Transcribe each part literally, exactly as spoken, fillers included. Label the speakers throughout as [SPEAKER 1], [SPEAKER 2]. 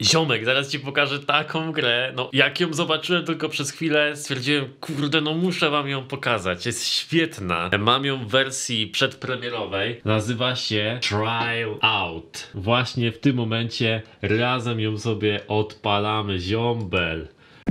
[SPEAKER 1] Ziomek, zaraz ci pokażę taką grę, no jak ją zobaczyłem tylko przez chwilę, stwierdziłem, kurde, no muszę wam ją pokazać, jest świetna. Mam ją w wersji przedpremierowej, nazywa się Trial Out. Właśnie w tym momencie razem ją sobie odpalamy, ziombel.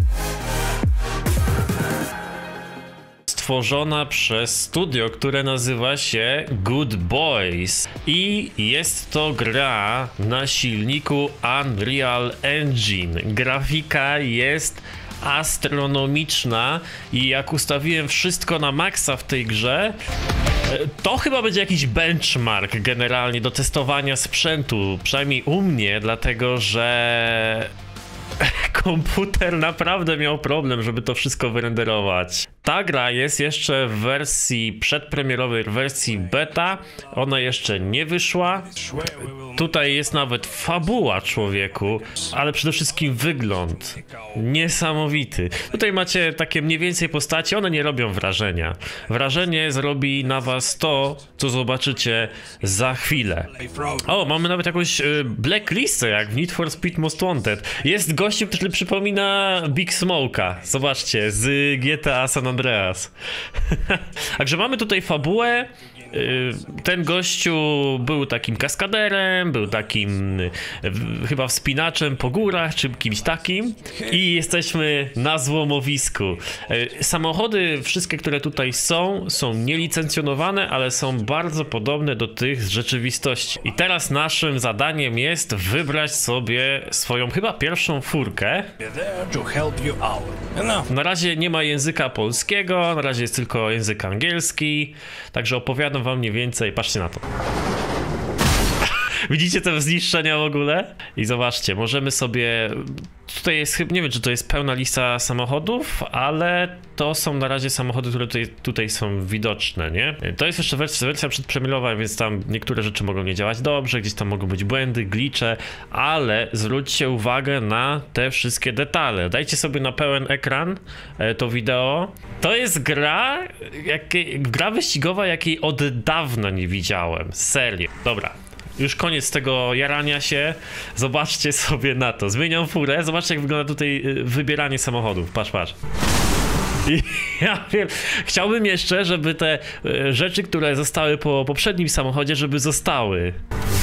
[SPEAKER 1] Stworzona przez studio, które nazywa się Good Boys i jest to gra na silniku Unreal Engine. Grafika jest astronomiczna i jak ustawiłem wszystko na maksa w tej grze, to chyba będzie jakiś benchmark generalnie do testowania sprzętu, przynajmniej u mnie, dlatego że komputer naprawdę miał problem, żeby to wszystko wyrenderować. Ta gra jest jeszcze w wersji przedpremierowej, w wersji beta. Ona jeszcze nie wyszła. Tutaj jest nawet fabuła, człowieku, ale przede wszystkim wygląd niesamowity. Tutaj macie takie mniej więcej postacie, one nie robią wrażenia. Wrażenie zrobi na was to, co zobaczycie za chwilę. O, mamy nawet jakąś y, blacklistę, jak w Need for Speed Most Wanted. Jest gościem, który przypomina Big Smoke'a. Zobaczcie, z G T A San Andreas. Także mamy tutaj fabułę. Ten gościu był takim kaskaderem, był takim chyba wspinaczem po górach, czy kimś takim. I jesteśmy na złomowisku. Samochody, wszystkie, które tutaj są, są nielicencjonowane, ale są bardzo podobne do tych z rzeczywistości. I teraz naszym zadaniem jest wybrać sobie swoją chyba pierwszą furkę. Na razie nie ma języka polskiego, na razie jest tylko język angielski, także opowiadam wam mniej więcej, patrzcie na to. Widzicie te zniszczenia w ogóle? I zobaczcie, możemy sobie... Tutaj jest chyba, nie wiem, czy to jest pełna lista samochodów, ale to są na razie samochody, które tutaj, tutaj są widoczne, nie? To jest jeszcze wersja, wersja przedpremierowa, więc tam niektóre rzeczy mogą nie działać dobrze, gdzieś tam mogą być błędy, glitche, ale zwróćcie uwagę na te wszystkie detale. Dajcie sobie na pełen ekran to wideo. To jest gra, jakiej, gra wyścigowa, jakiej od dawna nie widziałem. Serio. Dobra. Już koniec tego jarania się. Zobaczcie sobie na to. Zmieniam furę. Zobaczcie, jak wygląda tutaj wybieranie samochodów. Patrz, patrz. I ja wiem, chciałbym jeszcze, żeby te rzeczy, które zostały po poprzednim samochodzie, żeby zostały.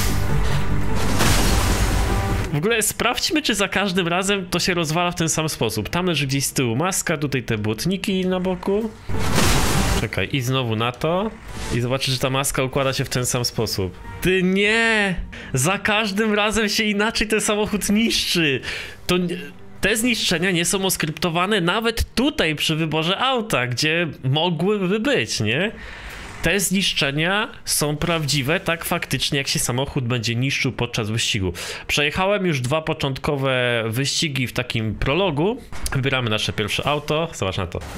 [SPEAKER 1] W ogóle sprawdźmy, czy za każdym razem to się rozwala w ten sam sposób. Tam leży gdzieś z tyłu maska, tutaj te błotniki na boku. Czekaj, i znowu na to. I zobaczysz, że ta maska układa się w ten sam sposób. Ty nie! Za każdym razem się inaczej ten samochód niszczy. To nie... Te zniszczenia nie są oskryptowane nawet tutaj przy wyborze auta, gdzie mogłyby być, nie? Te zniszczenia są prawdziwe, tak faktycznie, jak się samochód będzie niszczył podczas wyścigu. Przejechałem już dwa początkowe wyścigi w takim prologu. Wybieramy nasze pierwsze auto. Zobacz na to.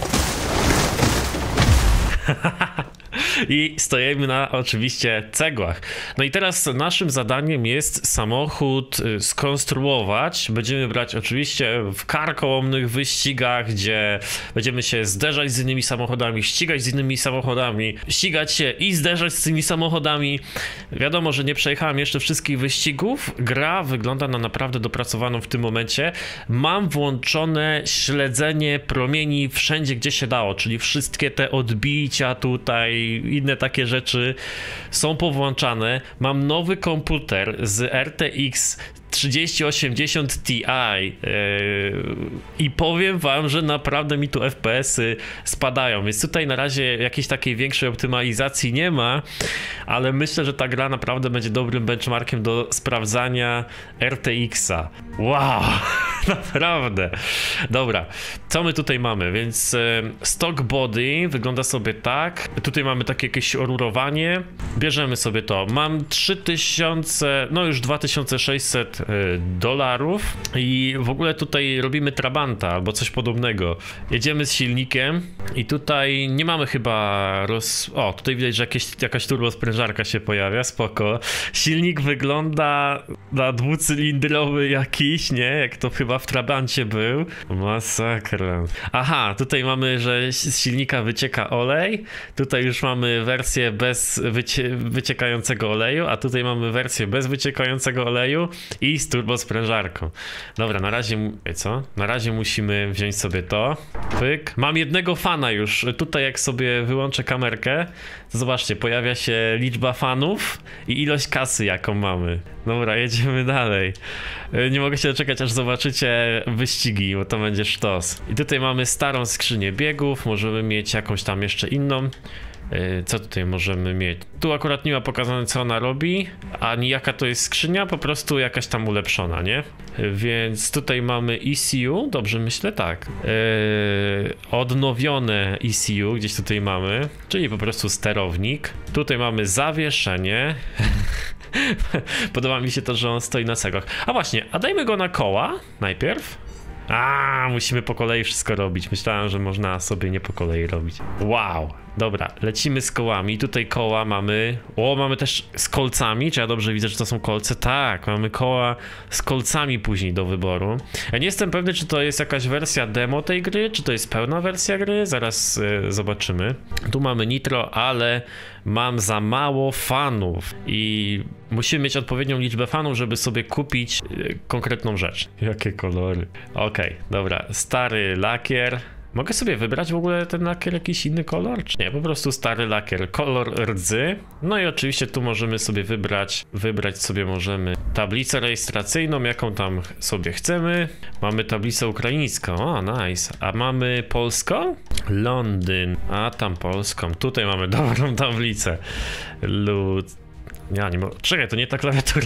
[SPEAKER 1] I stoimy na oczywiście cegłach. No i teraz naszym zadaniem jest samochód skonstruować. Będziemy brać oczywiście w karkołomnych wyścigach, gdzie będziemy się zderzać z innymi samochodami, ścigać z innymi samochodami, ścigać się i zderzać z tymi samochodami. Wiadomo, że nie przejechałem jeszcze wszystkich wyścigów. Gra wygląda na naprawdę dopracowaną w tym momencie. Mam włączone śledzenie promieni wszędzie, gdzie się dało, czyli wszystkie te odbicia tutaj, inne takie rzeczy są powłączane. Mam nowy komputer z R T X trzydzieści osiemdziesiąt Ti yy, i powiem wam, że naprawdę mi tu F P S-y spadają, więc tutaj na razie jakiejś takiej większej optymalizacji nie ma, ale myślę, że ta gra naprawdę będzie dobrym benchmarkiem do sprawdzania R T X-a. Wow, naprawdę. Dobra, co my tutaj mamy? Więc yy, stock body wygląda sobie tak. Tutaj mamy takie jakieś rurowanie. Bierzemy sobie to. Mam trzy tysiące, no już dwa tysiące sześćset dolarów i w ogóle tutaj robimy trabanta albo coś podobnego. Jedziemy z silnikiem i tutaj nie mamy chyba roz... O, tutaj widać, że jakieś, jakaś turbosprężarka się pojawia, spoko. Silnik wygląda na dwucylindrowy jakiś, nie? Jak to chyba chyba w Trabancie był. Masakra. Aha, tutaj mamy, że z silnika wycieka olej. Tutaj już mamy wersję bez wycie wyciekającego oleju, a tutaj mamy wersję bez wyciekającego oleju i z turbosprężarką. Dobra, na razie, co? Na razie musimy wziąć sobie to. Pyk. Mam jednego fana już. Tutaj jak sobie wyłączę kamerkę, to zobaczcie, pojawia się liczba fanów i ilość kasy, jaką mamy. Dobra, jedziemy dalej. Nie mogę się doczekać, aż zobaczycie wyścigi, bo to będzie sztos. I tutaj mamy starą skrzynię biegów, możemy mieć jakąś tam jeszcze inną. Co tutaj możemy mieć? Tu akurat nie ma pokazane, co ona robi, ani jaka to jest skrzynia, po prostu jakaś tam ulepszona, nie? Więc tutaj mamy E C U, dobrze myślę? Tak. Yy, odnowione E C U gdzieś tutaj mamy, czyli po prostu sterownik. Tutaj mamy zawieszenie. Podoba mi się to, że on stoi na cegach. A właśnie, a dajmy go na koła najpierw. A, musimy po kolei wszystko robić. Myślałem, że można sobie nie po kolei robić. Wow, dobra, lecimy z kołami. Tutaj koła mamy. O, mamy też z kolcami. Czy ja dobrze widzę, że to są kolce? Tak, mamy koła z kolcami później do wyboru. Ja nie jestem pewny, czy to jest jakaś wersja demo tej gry, czy to jest pełna wersja gry. Zaraz y, zobaczymy. Tu mamy nitro, ale mam za mało fanów i musimy mieć odpowiednią liczbę fanów, żeby sobie kupić y, konkretną rzecz. Jakie kolory. Okej, okay, dobra, stary lakier. Mogę sobie wybrać w ogóle ten lakier jakiś inny kolor? Czy nie, po prostu stary lakier, kolor rdzy. No i oczywiście tu możemy sobie wybrać, wybrać sobie możemy tablicę rejestracyjną, jaką tam sobie chcemy. Mamy tablicę ukraińską, o nice. A mamy polską? Londyn, a tam polską. Tutaj mamy dobrą tablicę. Lud... Ja nie mogę, czekaj, to nie ta klawiatura.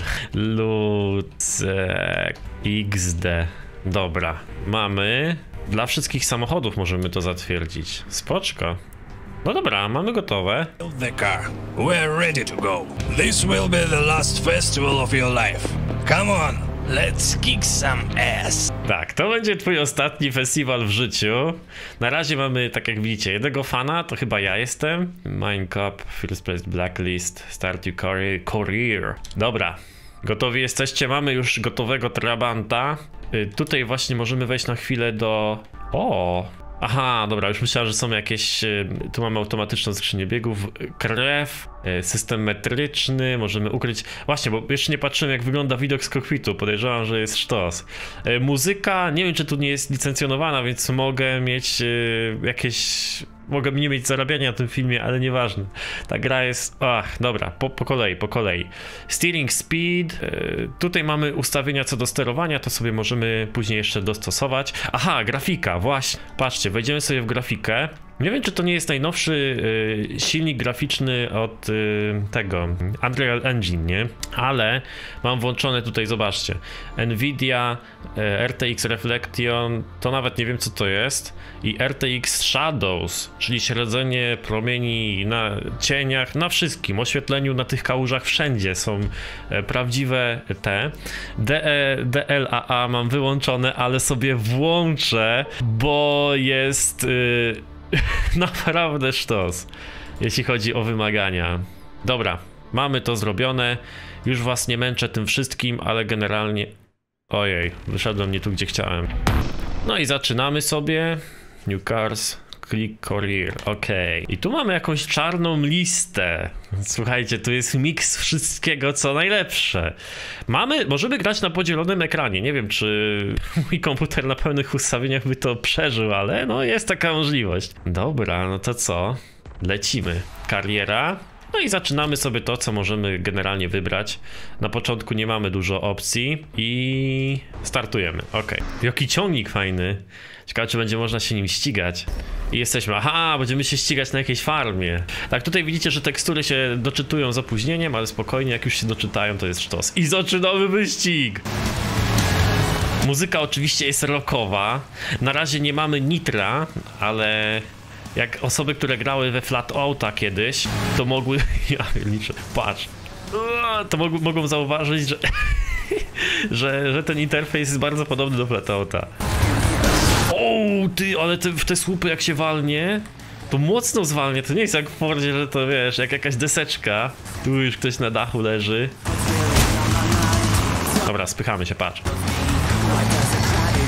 [SPEAKER 1] Lucek X D. Dobra, mamy... Dla wszystkich samochodów możemy to zatwierdzić. Spoczko. No dobra, mamy gotowe.
[SPEAKER 2] The car. We're ready to go. This will be the last festival of your life. Come on, let's kick some ass.
[SPEAKER 1] Tak, to będzie twój ostatni festiwal w życiu. Na razie mamy, tak jak widzicie, jednego fana, to chyba ja jestem. Mine Cup, First Place Blacklist, Start Your Career. career. Dobra, gotowi jesteście? Mamy już gotowego Trabanta. Tutaj właśnie możemy wejść na chwilę do... O! Aha, dobra, już myślałem, że są jakieś... Tu mamy automatyczną skrzynię biegów, krew, system metryczny, możemy ukryć... Właśnie, bo jeszcze nie patrzyłem, jak wygląda widok z kokpitu, podejrzewam, że jest sztos. Muzyka, nie wiem, czy tu nie jest licencjonowana, więc mogę mieć jakieś... Mogę nie mieć zarabiania na tym filmie, ale nieważne. Ta gra jest... Ach, dobra, po, po kolei, po kolei. Steering speed. Yy, tutaj mamy ustawienia co do sterowania, to sobie możemy później jeszcze dostosować. Aha, grafika, właśnie. Patrzcie, wejdziemy sobie w grafikę. Nie wiem, czy to nie jest najnowszy y, silnik graficzny od y, tego Unreal Engine, nie? Ale mam włączone tutaj, zobaczcie, Nvidia, y, R T X Reflection, to nawet nie wiem, co to jest, i R T X Shadows, czyli śledzenie promieni na cieniach, na wszystkim, oświetleniu, na tych kałużach, wszędzie są y, prawdziwe te. D L A A mam wyłączone, ale sobie włączę, bo jest... Y, naprawdę sztos, jeśli chodzi o wymagania. Dobra, mamy to zrobione. Już was nie męczę tym wszystkim, ale generalnie... Ojej, wyszedłem nie tu, gdzie chciałem. No i zaczynamy sobie. New cars, click career, ok. I tu mamy jakąś czarną listę. Słuchajcie, tu jest miks wszystkiego, co najlepsze. Mamy, możemy grać na podzielonym ekranie. Nie wiem, czy mój komputer na pełnych ustawieniach by to przeżył, ale no jest taka możliwość. Dobra, no to co? Lecimy. Kariera. No i zaczynamy sobie to, co możemy generalnie wybrać. Na początku nie mamy dużo opcji i startujemy. Ok. Jaki ciągnik fajny. Ciekawe, czy będzie można się nim ścigać. I jesteśmy. Aha, będziemy się ścigać na jakiejś farmie. Tak, tutaj widzicie, że tekstury się doczytują z opóźnieniem, ale spokojnie, jak już się doczytają, to jest sztos. I zaczynamy wyścig! Muzyka oczywiście jest rockowa. Na razie nie mamy nitra, ale... Jak osoby, które grały we Flatouta kiedyś, to mogły... Ja liczę, patrz. To mog mogą zauważyć, że... że, że ten interfejs jest bardzo podobny do Flatouta. O, ty, ale te, w te słupy jak się walnie, to mocno zwalnia. To nie jest jak w Fordzie, że to wiesz, jak jakaś deseczka. Tu już ktoś na dachu leży. Dobra, spychamy się, patrz.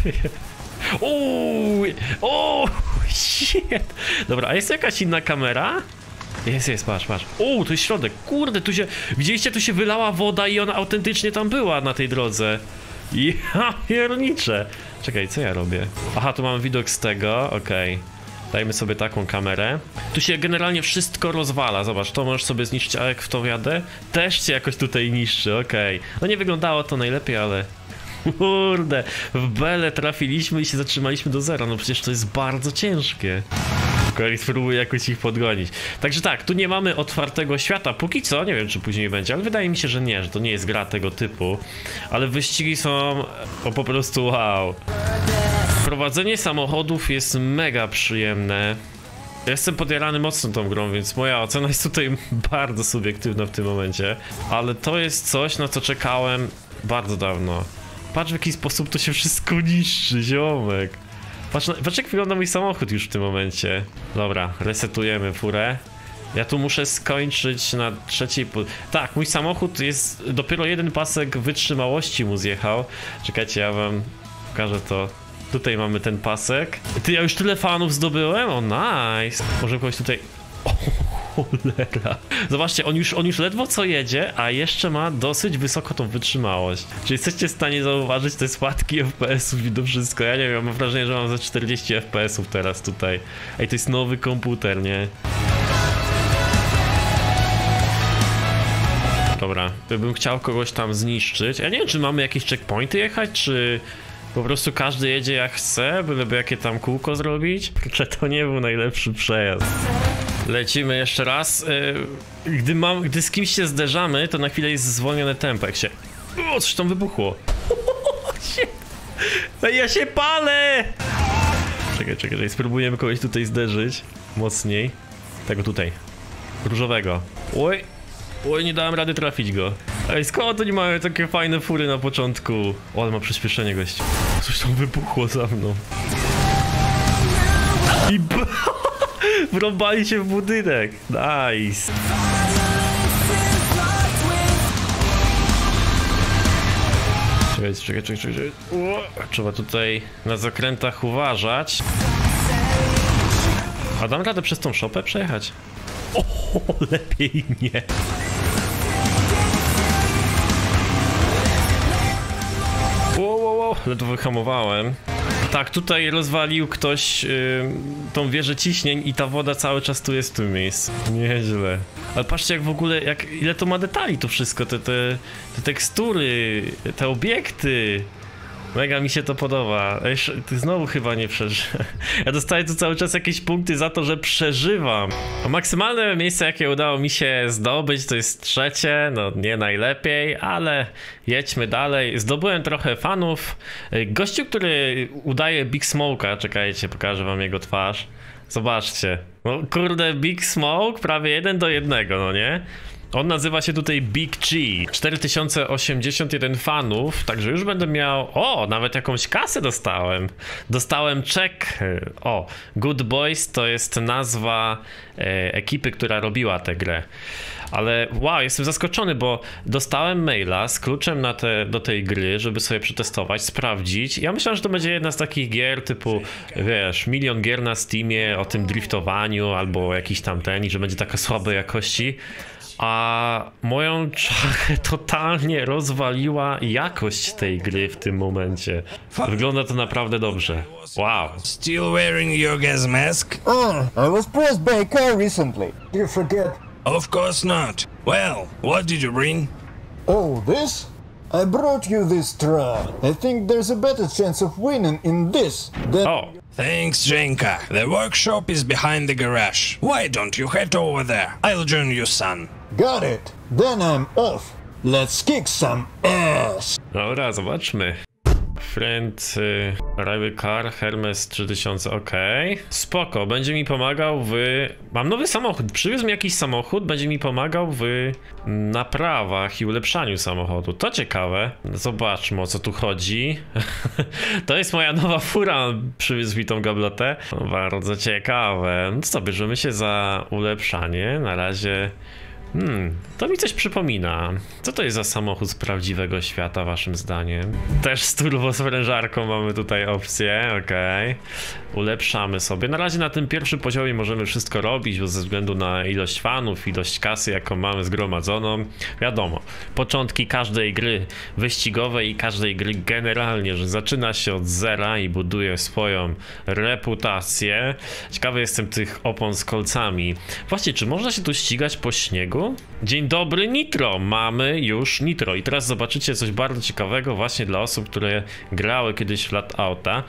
[SPEAKER 1] Uuu, o, shit. Dobra, a jest jakaś inna kamera? Jest, jest, patrz, patrz. O, to jest środek. Kurde, tu się... Widzieliście, tu się wylała woda i ona autentycznie tam była na tej drodze. Ja pierniczę. Czekaj, co ja robię? Aha, tu mam widok z tego, okej. Okay. Dajmy sobie taką kamerę. Tu się generalnie wszystko rozwala. Zobacz, to możesz sobie zniszczyć, a jak w to wjadę, też się jakoś tutaj niszczy, okej. Okay. No nie wyglądało to najlepiej, ale... Kurde, w belę trafiliśmy i się zatrzymaliśmy do zera. No przecież to jest bardzo ciężkie. Okej, spróbuję jakoś ich podgonić. Także tak, tu nie mamy otwartego świata. Póki co, nie wiem czy później będzie, ale wydaje mi się, że nie, że to nie jest gra tego typu. Ale wyścigi są o, po prostu wow. Prowadzenie samochodów jest mega przyjemne. Jestem podjarany mocno tą grą, więc moja ocena jest tutaj bardzo subiektywna w tym momencie. Ale to jest coś, na co czekałem bardzo dawno. Patrz w jaki sposób to się wszystko niszczy, ziomek. Patrz, na, patrz jak wygląda mój samochód już w tym momencie. Dobra, resetujemy furę. Ja tu muszę skończyć na trzeciej... Po... Tak, mój samochód jest... Dopiero jeden pasek wytrzymałości mu zjechał. Czekajcie, ja wam pokażę to. Tutaj mamy ten pasek. Ty, ja już tyle fanów zdobyłem? O, nice. Może kogoś tutaj... O, cholera. Zobaczcie, on już, on już ledwo co jedzie, a jeszcze ma dosyć wysoko tą wytrzymałość. Czy jesteście w stanie zauważyć te spadki F P S-ów i to wszystko? Ja nie wiem, mam wrażenie, że mam ze czterdzieści F P S-ów teraz tutaj. Ej, to jest nowy komputer, nie? Dobra, bym chciał kogoś tam zniszczyć. Ja nie wiem, czy mamy jakieś checkpointy jechać, czy... Po prostu każdy jedzie jak chce, byleby jakie tam kółko zrobić. Że to nie był najlepszy przejazd. Lecimy jeszcze raz. Gdy, mam, gdy z kimś się zderzamy, to na chwilę jest zwolnione tempo. Jak się... O, coś tam wybuchło. Ja się palę! Czekaj, czekaj, czekaj. Spróbujemy kogoś tutaj zderzyć. Mocniej. Tego tutaj. Różowego. Oj. Oj, nie dałem rady trafić go. Ej, skąd oni mają takie fajne fury na początku? O, ale ma przyspieszenie gość. Coś tam wybuchło za mną. I b... Wrąbali się w budynek. Nice. Czekajcie, czekaj, czekaj, czekaj. Trzeba tutaj na zakrętach uważać. A dam radę przez tą szopę przejechać? O, lepiej nie. Wow, wow, wow, ledwo wyhamowałem. Tak, tutaj rozwalił ktoś yy, tą wieżę ciśnień i ta woda cały czas tu jest w tym miejscu. Nieźle. Ale patrzcie jak w ogóle, jak, ile to ma detali to wszystko, te, te, te tekstury, te obiekty. Mega mi się to podoba. Ej, ty znowu chyba nie przeżyłem. Ja dostaję tu cały czas jakieś punkty za to, że przeżywam. A maksymalne miejsce, jakie udało mi się zdobyć, to jest trzecie. No nie najlepiej, ale jedźmy dalej. Zdobyłem trochę fanów. Gościu, który udaje Big Smoke'a. Czekajcie, pokażę wam jego twarz. Zobaczcie. No kurde, Big Smoke prawie jeden do jednego, no nie? On nazywa się tutaj Big G. cztery tysiące osiemdziesiąt jeden fanów, także już będę miał... O, nawet jakąś kasę dostałem. Dostałem czek. O, Good Boys to jest nazwa e, ekipy, która robiła tę grę. Ale wow, jestem zaskoczony, bo dostałem maila z kluczem na te, do tej gry, żeby sobie przetestować, sprawdzić. Ja myślałem, że to będzie jedna z takich gier typu, wiesz, milion gier na Steamie o tym driftowaniu albo jakiś tam ten i że będzie taka słabej jakości. A moją czachę totalnie rozwaliła jakość tej gry w tym momencie. Wygląda to naprawdę dobrze. Wow.
[SPEAKER 2] Still wearing your gas mask?
[SPEAKER 3] Oh, I was pressed by a car recently. Do you forget?
[SPEAKER 2] Of course not. Well, what did you bring?
[SPEAKER 3] Oh, this? I brought you this truck. I think there's a better chance of winning in this than...
[SPEAKER 1] Oh.
[SPEAKER 2] Thanks, Jenka. The workshop is behind the garage. Why don't you head over there? I'll join you, son.
[SPEAKER 3] Got it. Then I'm off. Let's kick some ass.
[SPEAKER 1] Dobra, zobaczmy. Friend, y, Rival Car, Hermes trzy tysiące, okej. Okay. Spoko, będzie mi pomagał w... Mam nowy samochód, przywiózł mi jakiś samochód, będzie mi pomagał w naprawach i ulepszaniu samochodu. To ciekawe. Zobaczmy, o co tu chodzi. To jest moja nowa fura, przywiózł mi tą gablotę. No, bardzo ciekawe. No co, bierzemy się za ulepszanie. Na razie Hmm, to mi coś przypomina. Co to jest za samochód z prawdziwego świata, waszym zdaniem? Też z turbosprężarką mamy tutaj opcję, okej. Okay. Ulepszamy sobie. Na razie na tym pierwszym poziomie możemy wszystko robić, bo ze względu na ilość fanów, ilość kasy, jaką mamy zgromadzoną. Wiadomo, początki każdej gry wyścigowej i każdej gry generalnie, że zaczyna się od zera i buduje swoją reputację. Ciekawy jestem tych opon z kolcami. Właśnie, czy można się tu ścigać po śniegu? Dzień dobry, Nitro! Mamy już Nitro i teraz zobaczycie coś bardzo ciekawego właśnie dla osób, które grały kiedyś w Flatouta.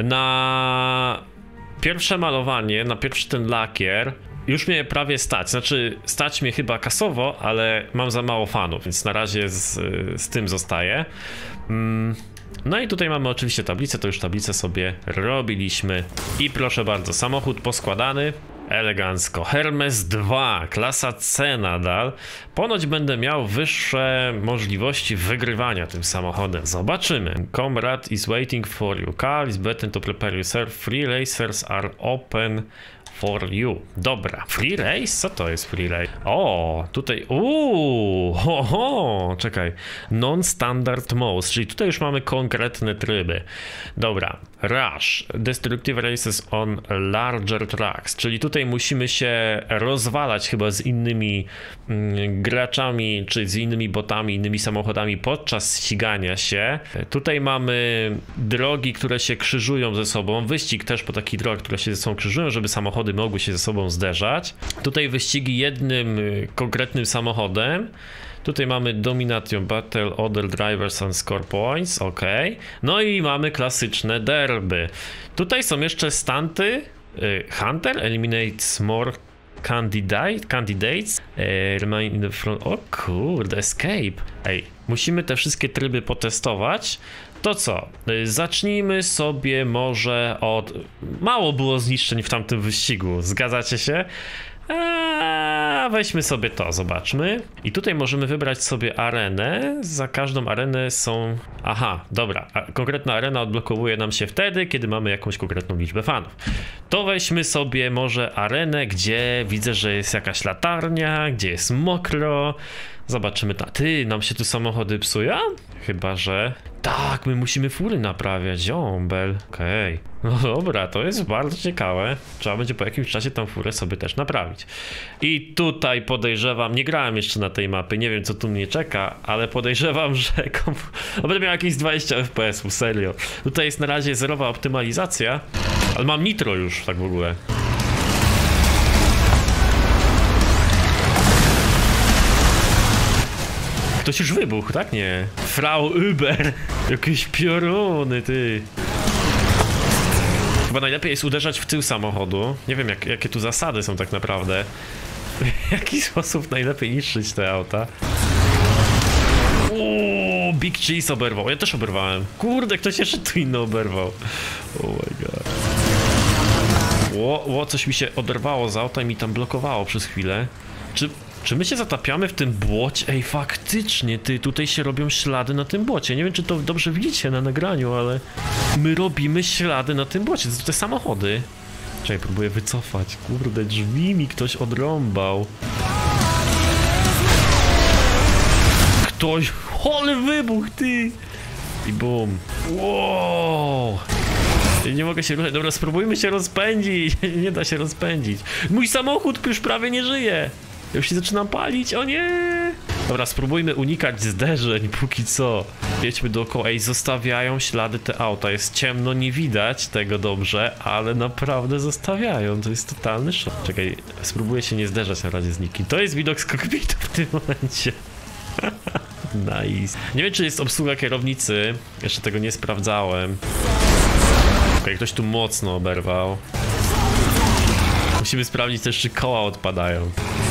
[SPEAKER 1] Na pierwsze malowanie, na pierwszy ten lakier już mnie prawie stać, znaczy stać mnie chyba kasowo, ale mam za mało fanów, więc na razie z, z tym zostaję. Mm. No i tutaj mamy oczywiście tablicę, to już tablicę sobie robiliśmy. I proszę bardzo, samochód poskładany. Elegancko. Hermes dwa, klasa C nadal. Ponoć będę miał wyższe możliwości wygrywania tym samochodem. Zobaczymy. Comrade is waiting for you. Car is better to prepare yourself. Free racers are open for you. Dobra. Free race? Co to jest free race? O, tutaj... Uuu, ho, ho, czekaj. Non-standard modes, czyli tutaj już mamy konkretne tryby. Dobra. Rush. Destructive races on larger tracks, czyli tutaj musimy się rozwalać chyba z innymi mm, graczami, czy z innymi botami, innymi samochodami podczas ścigania się. Tutaj mamy drogi, które się krzyżują ze sobą. Wyścig też po takich drogach, które się ze sobą krzyżują, żeby samochody mogły się ze sobą zderzać. Tutaj wyścigi jednym konkretnym samochodem. Tutaj mamy Domination Battle, Other Drivers and Score Points, ok. No i mamy klasyczne derby. Tutaj są jeszcze stanty. Hunter eliminates more candidate, candidates. Remain in the front. O kurde, escape. Ej, musimy te wszystkie tryby potestować. To co? Zacznijmy sobie może od... Mało było zniszczeń w tamtym wyścigu, zgadzacie się? A weźmy sobie to, zobaczmy. I tutaj możemy wybrać sobie arenę. Za każdą arenę są... Aha, dobra. A konkretna arena odblokowuje nam się wtedy, kiedy mamy jakąś konkretną liczbę fanów. To weźmy sobie może arenę, gdzie widzę, że jest jakaś latarnia, gdzie jest mokro. Zobaczymy. Ta... Ty, nam się tu samochody psują? Chyba, że... Tak, my musimy fury naprawiać, ziombel. Okej. Okay. No dobra, to jest bardzo ciekawe. Trzeba będzie po jakimś czasie tą furę sobie też naprawić. I tutaj podejrzewam, nie grałem jeszcze na tej mapy, nie wiem co tu mnie czeka, ale podejrzewam, że no, będę miał jakieś dwadzieścia F P S-ów, serio. Tutaj jest na razie zerowa optymalizacja, ale mam nitro już tak w ogóle. Ktoś już wybuchł, tak? Nie. Frau Uber. Jakieś pioruny, ty. Chyba najlepiej jest uderzać w tył samochodu. Nie wiem, jak, jakie tu zasady są tak naprawdę. W jaki sposób najlepiej niszczyć te auta. Uuu, Big Cheese oberwał. Ja też oberwałem. Kurde, ktoś jeszcze tu inny oberwał. Oh my god. Ło, ło, coś mi się oderwało z auta i mi tam blokowało przez chwilę. Czy... Czy my się zatapiamy w tym błocie? Ej, faktycznie, ty, tutaj się robią ślady na tym błocie. Nie wiem, czy to dobrze widzicie na nagraniu, ale my robimy ślady na tym błocie. To są te samochody. Czekaj, próbuję wycofać. Kurde, drzwi mi ktoś odrąbał. Ktoś... Ale wybuch, ty! I bum. Wow! Nie mogę się ruszać. Dobra, spróbujmy się rozpędzić. Nie da się rozpędzić. Mój samochód już prawie nie żyje. Ja już się zaczynam palić, o nie! Dobra, spróbujmy unikać zderzeń póki co. Jedźmy dookoła. Ej, zostawiają ślady te auta. Jest ciemno, nie widać tego dobrze, ale naprawdę zostawiają. To jest totalny szok. Czekaj, spróbuję się nie zderzać na razie z nikim. To jest widok z kokpitu w tym momencie. Nice. Nie wiem, czy jest obsługa kierownicy. Jeszcze tego nie sprawdzałem. Okej, ktoś tu mocno oberwał. Musimy sprawdzić też, czy koła odpadają.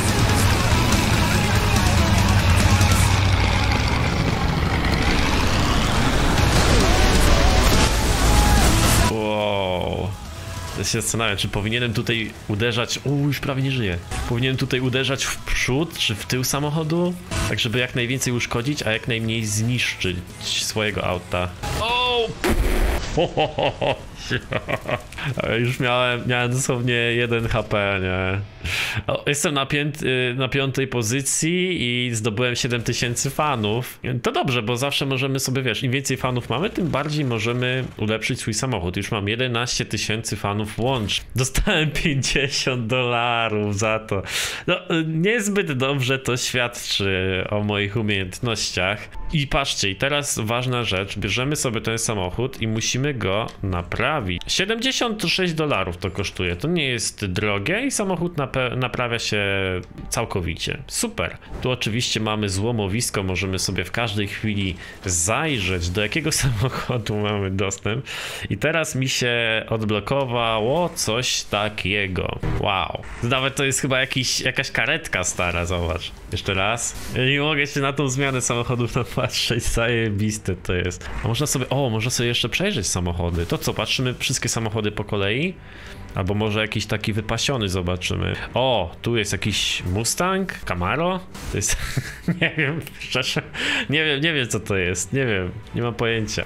[SPEAKER 1] Ja się zastanawiam, czy powinienem tutaj uderzać... Uuu, już prawie nie żyję. Powinienem tutaj uderzać w przód, czy w tył samochodu? Tak, żeby jak najwięcej uszkodzić, a jak najmniej zniszczyć swojego auta. O! Już miałem, miałem dosłownie jeden H P, nie? O, jestem na, pięty, na piątej pozycji i zdobyłem siedem tysięcy fanów. To dobrze, bo zawsze możemy sobie, wiesz, im więcej fanów mamy, tym bardziej możemy ulepszyć swój samochód. Już mam jedenaście tysięcy fanów łącznie. Dostałem pięćdziesiąt dolarów za to. No, niezbyt dobrze to świadczy o moich umiejętnościach. I patrzcie, i teraz ważna rzecz. Bierzemy sobie ten samochód i musimy go naprawić. siedemdziesiąt sześć dolarów to kosztuje. To nie jest drogie i samochód naprawia się całkowicie. Super. Tu oczywiście mamy złomowisko. Możemy sobie w każdej chwili zajrzeć, do jakiego samochodu mamy dostęp. I teraz mi się odblokowało coś takiego. Wow. Nawet to jest chyba jakiś, jakaś karetka stara, zobacz. Jeszcze raz. Nie mogę się na tą zmianę samochodów napatrzeć. Zajebiste to jest. A można sobie, o, można sobie jeszcze przejrzeć samochody. To co, patrzymy wszystkie samochody po kolei? Albo może jakiś taki wypasiony zobaczymy. O, tu jest jakiś Mustang, Camaro. To jest, nie wiem, szczerze, nie wiem, nie wiem co to jest, nie wiem, nie mam pojęcia.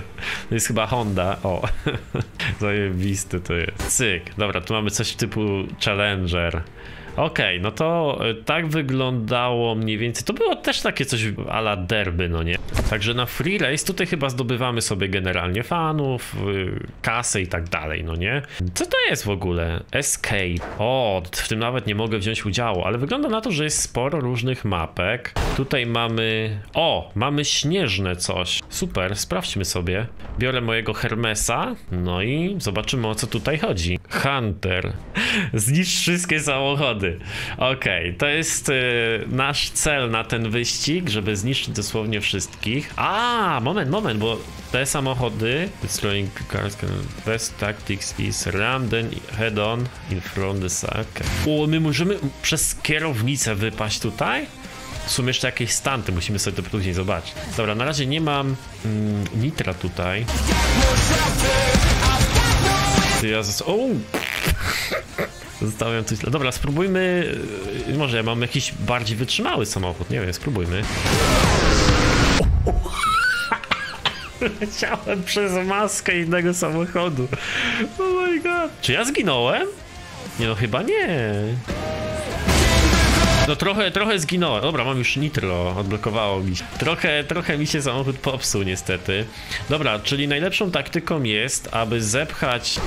[SPEAKER 1] To jest chyba Honda, o. Zajebisty to jest. Cyk, dobra, tu mamy coś typu Challenger. Okej, okay, no to tak wyglądało mniej więcej. To było też takie coś a la derby, no nie? Także na Free Race tutaj chyba zdobywamy sobie generalnie fanów, kasę i tak dalej, no nie? Co to jest w ogóle? Escape. O, w tym nawet nie mogę wziąć udziału, ale wygląda na to, że jest sporo różnych mapek. Tutaj mamy... O, mamy śnieżne coś. Super, sprawdźmy sobie. Biorę mojego Hermesa, no i zobaczymy, o co tutaj chodzi. Hunter. Zniszcz wszystkie samochody. Okej, okay, to jest y, nasz cel na ten wyścig, żeby zniszczyć dosłownie wszystkich. A, moment, moment, bo te samochody destroying cars, best tactics is ram then head on in front the sack. O, my możemy przez kierownicę wypaść tutaj? Są jeszcze jakieś stanty, musimy sobie to później zobaczyć. Dobra, na razie nie mam mm, nitra tutaj. Ja zas... O! Zostawiam coś... Dobra, spróbujmy... Może ja mam jakiś bardziej wytrzymały samochód, nie wiem, spróbujmy. Leciałem przez maskę innego samochodu. Oh my god. Czy ja zginąłem? Nie no, chyba nie. No trochę, trochę zginąłem. Dobra, mam już nitro, odblokowało mi się. Trochę, trochę mi się samochód popsuł niestety. Dobra, czyli najlepszą taktyką jest, aby zepchać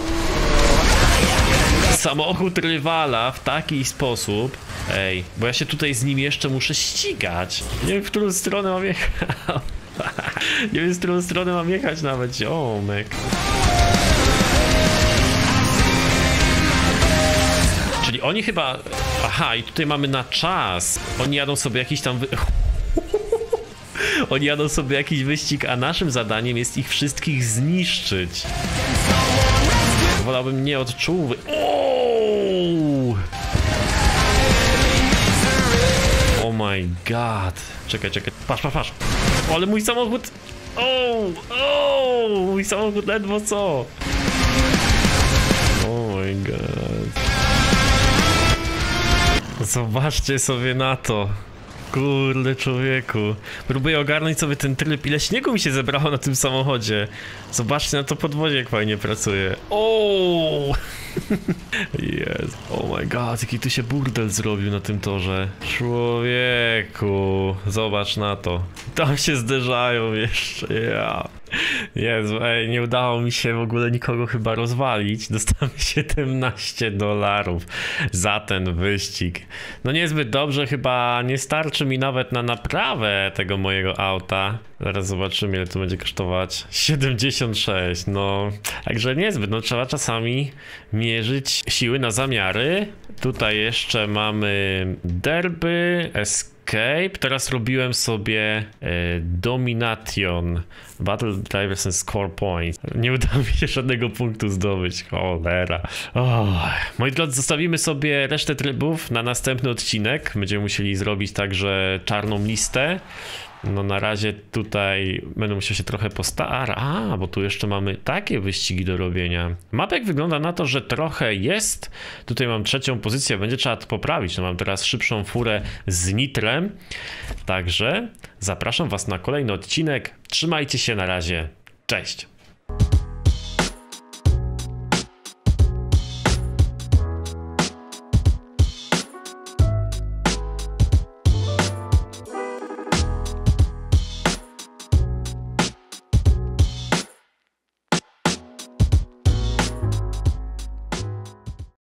[SPEAKER 1] samochód rywala w taki sposób. Ej, bo ja się tutaj z nim jeszcze muszę ścigać. Nie wiem, w którą stronę mam jechać. Nie wiem, w którą stronę mam jechać nawet. Ziomek. Czyli oni chyba... Aha, i tutaj mamy na czas. Oni jadą sobie jakiś tam... Wy... Oni jadą sobie jakiś wyścig, a naszym zadaniem jest ich wszystkich zniszczyć. Wolałbym nie odczuwać. Oh my god. Czekaj, czekaj. Patrz, patrz, patrz. O, ale mój samochód... O, o, mój samochód ledwo co. Oh my god. Zobaczcie sobie na to. Kurde człowieku. Próbuję ogarnąć sobie ten tryb. Ile śniegu mi się zebrało na tym samochodzie. Zobaczcie na to podwozie, jak fajnie pracuje. O! Jest. Oh my god, jaki tu się burdel zrobił na tym torze. Człowieku. Zobacz na to. Tam się zderzają jeszcze. Ja. Jezu, ej, nie udało mi się w ogóle nikogo chyba rozwalić. Dostałem siedemnaście dolarów za ten wyścig. No niezbyt dobrze, chyba nie starczy mi nawet na naprawę tego mojego auta. Zaraz zobaczymy, ile to będzie kosztować. siedemdziesiąt sześć, no. Także niezbyt, no trzeba czasami mierzyć siły na zamiary. Tutaj jeszcze mamy derby, escape. Teraz robiłem sobie e, domination, battle drivers and score points. Nie udało mi się żadnego punktu zdobyć, cholera. Oh. Moi drodzy, zostawimy sobie resztę trybów na następny odcinek. Będziemy musieli zrobić także czarną listę. No na razie tutaj będę musiał się trochę postarać. A, bo tu jeszcze mamy takie wyścigi do robienia. Mapek wygląda na to, że trochę jest. Tutaj mam trzecią pozycję, będzie trzeba to poprawić. No mam teraz szybszą furę z nitrem. Także zapraszam was na kolejny odcinek. Trzymajcie się, na razie. Cześć!